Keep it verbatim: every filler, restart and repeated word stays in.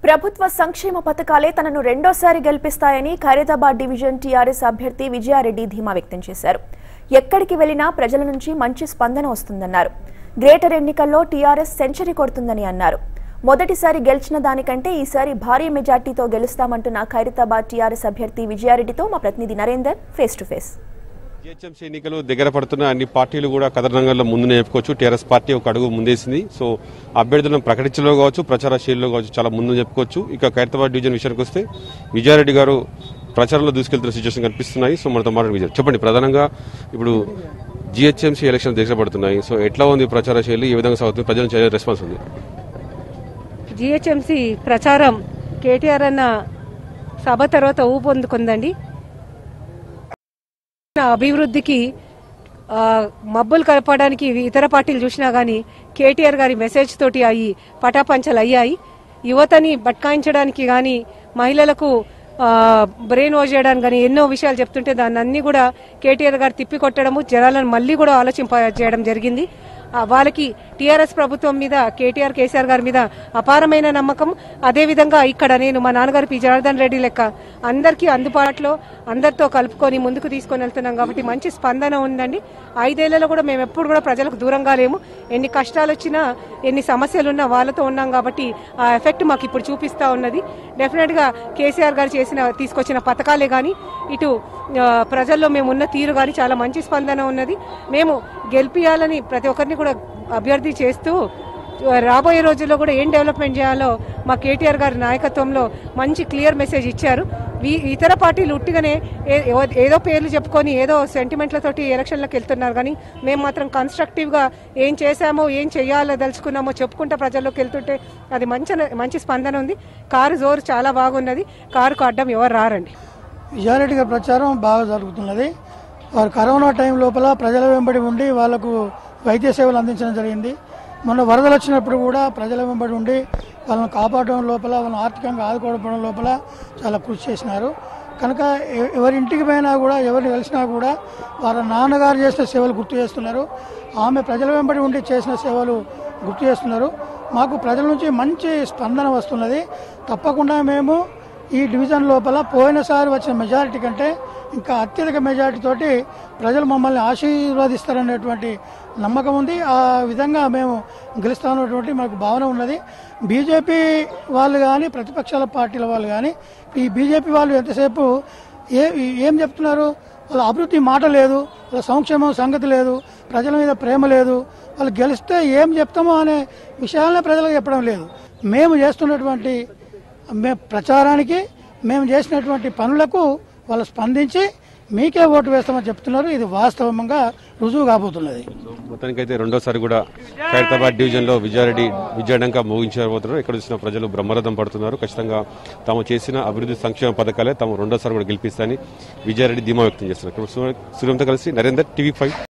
ప్రభుత్వ సంక్షేమ పథకాలే తనను రెండోసారి గెలిపిస్తాయని ఖైరతాబాద్ డివిజన్ టీఆర్ఎస్ అభ్యర్థి విజయ రెడ్డి ధీమా వ్యక్తం చేశారు. ఎక్కడికి వెళ్లినా ప్రజల నుంచి మంచి స్పందన వస్తుందన్నారు. గ్రేటర్ ఎన్నికల్లో టీఆర్ఎస్ సెంచరీ కొడుతుందని అన్నారు. మొదటిసారి గెలిచిన దానికంటే ఈసారి భారీ మెజార్టీతో గెలుస్తామంటున్న ఖైరతాబాద్ టీఆర్ఎస్ అభ్యర్థి విజయ రెడ్డితో మా ప్రతినిధి Narender face to face. GHMC ఎన్నికలు దగ్గర పడుతున్న అన్ని పార్టీలు కూడా కథరంగంలో ముందునే చెప్పుకోవచ్చు. టీఆర్ఎస్ పార్టీ ఒక అడుగు ముందేసింది. సో అభ్యర్థులను ప్రకటించలో కావచ్చు, ప్రచార శైలిలో కావచ్చు చాలా ముందు చెప్పుకోవచ్చు. ఇక ఖైరతాబాద్ డివిజన్ విషయానికి వస్తే విజయారెడ్డి గారు ప్రచారంలో దూసుకెళ్తున్న సిచ్యువేషన్ కనిపిస్తున్నాయి. సో మనతో మాట్లాడి విజయ్ చెప్పండి, ప్రధానంగా ఇప్పుడు జిహెచ్ఎంసీ ఎలక్షన్స్ దగ్గర పడుతున్నాయి. సో ఎట్లా ఉంది ప్రచార శైలి, ఏ విధంగా సాగుతుంది, ప్రజల నుంచి రెస్పాన్స్ ఉంది? జిహెచ్ఎంసీ ప్రచారం కేటీఆర్ అన్న సభ తర్వాత ఊపొందుకుందండి. అభివృద్ధికి మబ్బులు కలపడానికి ఇతర పార్టీలు చూసినా గానీ కేటీఆర్ గారి మెసేజ్ తోటి అయ్యి పటాపంచలు అయ్యాయి. యువతని బట్కాయించడానికి గాని, మహిళలకు బ్రెయిన్ వాష్ చేయడానికి కానీ ఎన్నో విషయాలు చెప్తుంటే దాన్ని అన్ని కూడా కేటీఆర్ గారు తిప్పికొట్టడము, జనాలను మళ్లీ కూడా ఆలోచింప చేయడం జరిగింది. వాళ్ళకి టీఆర్ఎస్ ప్రభుత్వం మీద, కేటీఆర్ కేసీఆర్ గారి మీద అపారమైన నమ్మకం. అదేవిధంగా ఇక్కడ నేను మా నాన్నగారు పి జనార్దన్ రెడ్డి లెక్క అందరికీ అందుబాటులో అందరితో కలుపుకొని ముందుకు తీసుకొని వెళ్తున్నాం కాబట్టి మంచి స్పందన ఉందండి. ఐదేళ్లలో కూడా మేము ఎప్పుడు కూడా ప్రజలకు దూరంగా లేము. ఎన్ని కష్టాలు వచ్చినా, ఎన్ని సమస్యలున్నా వాళ్ళతో ఉన్నాం కాబట్టి ఆ ఎఫెక్ట్ మాకు ఇప్పుడు చూపిస్తా ఉన్నది. డెఫినెట్ గా కేసీఆర్ గారు చేసిన తీసుకొచ్చిన పథకాలే కానీ, ఇటు ప్రజల్లో మేము ఉన్న తీరు కానీ చాలా మంచి స్పందన ఉన్నది. మేము గెలిపియాలని ప్రతి ఒక్కరిని కూడా అభ్యర్థి చేస్తూ రాబోయే రోజుల్లో కూడా ఏం డెవలప్మెంట్ చేయాలో మా కేటీఆర్ గారి నాయకత్వంలో మంచి క్లియర్ మెసేజ్ ఇచ్చారు. ఇతర పార్టీలు ఉట్టిగానే ఏదో పేర్లు చెప్పుకొని ఏదో సెంటిమెంట్లతోటి ఎలక్షన్లకు వెళ్తున్నారు కానీ మేము మాత్రం కన్స్ట్రక్టివ్గా ఏం చేశామో, ఏం చేయాలో తెలుసుకున్నామో చెప్పుకుంటా ప్రజల్లోకి వెళ్తుంటే అది మంచి మంచి స్పందన ఉంది. కారు జోరు చాలా బాగున్నది. కారుకు అడ్డం ఎవరు రారండి. విజయారెడ్డి గారి ప్రచారం బాగా జరుగుతున్నది. వారు కరోనా టైం లోపల ప్రజల వెంబడి ఉండి వాళ్లకు వైద్య సేవలు అందించడం జరిగింది. మొన్న వరదలు వచ్చినప్పుడు కూడా ప్రజల వెంబడి ఉండి వాళ్ళని కాపాడడం లోపల, వాళ్ళని ఆర్థికంగా ఆదుకోవడం లోపల చాలా కృషి చేసినారు. కనుక ఎవరి ఇంటికి పోయినా కూడా, ఎవరిని కలిసినా కూడా వారి నాన్నగారు చేసిన సేవలు గుర్తు చేస్తున్నారు. ఆమె ప్రజల వెంబడి ఉండి చేసిన సేవలు గుర్తు చేస్తున్నారు. మాకు ప్రజల నుంచి మంచి స్పందన వస్తున్నది. తప్పకుండా మేము ఈ డివిజన్ లోపల పోయినసారి వచ్చిన మెజారిటీ కంటే ఇంకా అత్యధిక మెజారిటీ తోటి ప్రజలు మమ్మల్ని ఆశీర్వదిస్తారనేటువంటి నమ్మకం ఉంది. ఆ విధంగా మేము గెలుస్తామన్నటువంటి మాకు భావన ఉన్నది. బీజేపీ వాళ్ళు కానీ, ప్రతిపక్షాల పార్టీల వాళ్ళు కానీ, ఈ బీజేపీ వాళ్ళు ఎంతసేపు ఏ ఏం చెప్తున్నారు, వాళ్ళ అభివృద్ధి మాట లేదు, వాళ్ళ సంక్షేమం సంగతి లేదు, ప్రజల మీద ప్రేమ లేదు, వాళ్ళు గెలిస్తే ఏం చెప్తామో అనే విషయాలనే ప్రజలకు చెప్పడం లేదు. మేము చేస్తున్నటువంటి మే ప్రచారానికి, మేము చేసినటువంటి పనులకు వాళ్ళు స్పందించి మీకే ఓటు వేస్తామని చెప్తున్నారు. ఇది వాస్తవంగా రుజువు కాబోతున్నది. మొత్తానికైతే రెండోసారి కూడా ఖైరతాబాద్ డివిజన్ లో విజయారెడ్డి విజయడంగా ముగించబోతున్నారు. ఇక్కడ చూసిన ప్రజలు బ్రహ్మరథం పడుతున్నారు. ఖచ్చితంగా తాము చేసిన అభివృద్ధి సంక్షేమ పథకాలే తాము రెండోసారి కూడా గెలిపిస్తాయని విజయారెడ్డి ధీమా వ్యక్తం చేస్తున్నారు. సూర్యంతో కలిసి నరేందర్, టీవీ ఫైవ్.